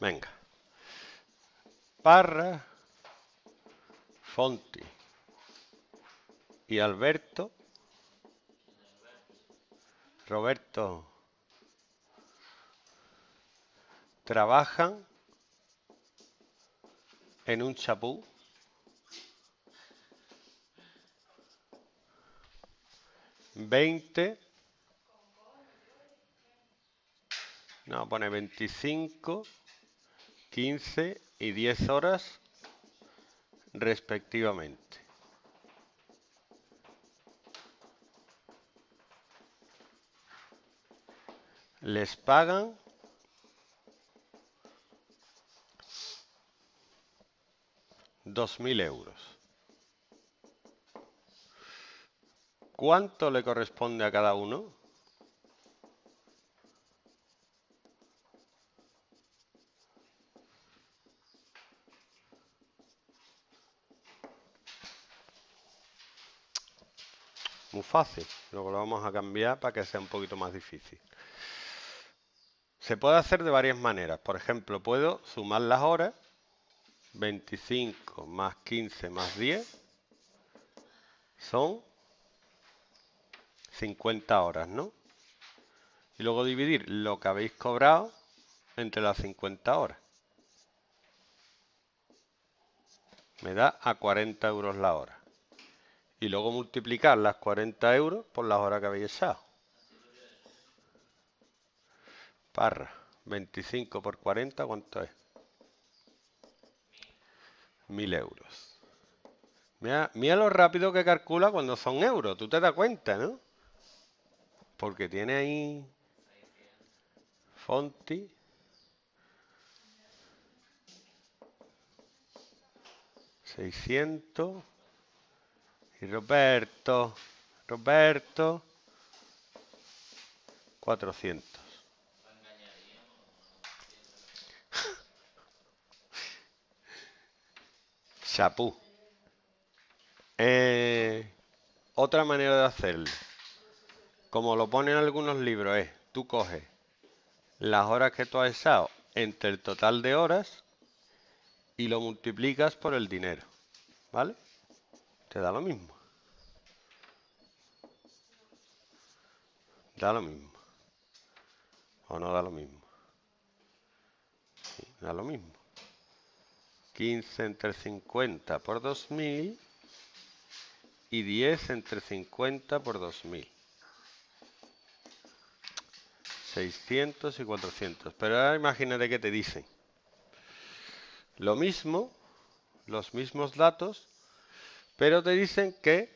Venga. Parra, Fonti y Roberto trabajan en un chapú pone 25, 15 y 10 horas respectivamente. Les pagan 2.000 euros. ¿Cuánto le corresponde a cada uno? Muy fácil. Luego lo vamos a cambiar para que sea un poquito más difícil. Se puede hacer de varias maneras. Por ejemplo, puedo sumar las horas. 25 más 15 más 10 son 50 horas, ¿no? Y luego dividir lo que habéis cobrado entre las 50 horas. Me da a 40 euros la hora. Y luego multiplicar las 40 euros por las horas que habéis echado. Parra, 25 por 40, ¿cuánto es? 1.000 euros. Mira lo rápido que calcula cuando son euros. Tú te das cuenta, ¿no? Porque tiene ahí Fonti. $600. Y Roberto. 400. Chapú. Otra manera de hacerlo, como lo ponen algunos libros, es tú coges las horas que tú has echado entre el total de horas y lo multiplicas por el dinero, ¿vale? Te da lo mismo. Da lo mismo. O no da lo mismo. Sí, da lo mismo. 15 entre 50 por 2.000 y 10 entre 50 por 2.000. 600 y 400. Pero ahora imagínate que te dicen lo mismo, los mismos datos, pero te dicen que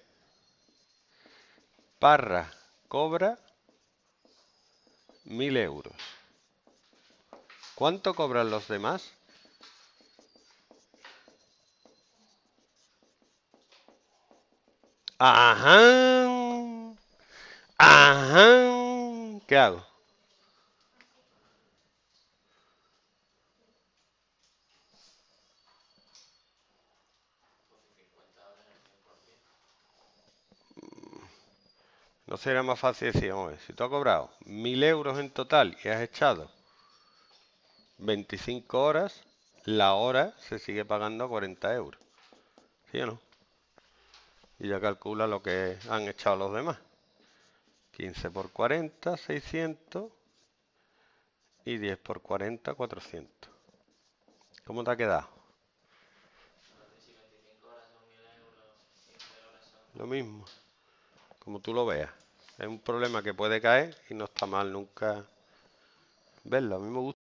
Parra cobra 1.000 euros. ¿Cuánto cobran los demás? Ajá. Ajá. ¿Qué hago? ¿No sería más fácil decir, hombre, si tú has cobrado 1.000 euros en total y has echado 25 horas, la hora se sigue pagando a 40 euros? ¿Sí o no? Y ya calcula lo que han echado los demás. 15 por 40, 600. Y 10 por 40, 400. ¿Cómo te ha quedado? Lo mismo. Como tú lo veas. Es un problema que puede caer y no está mal nunca verlo. A mí me gusta.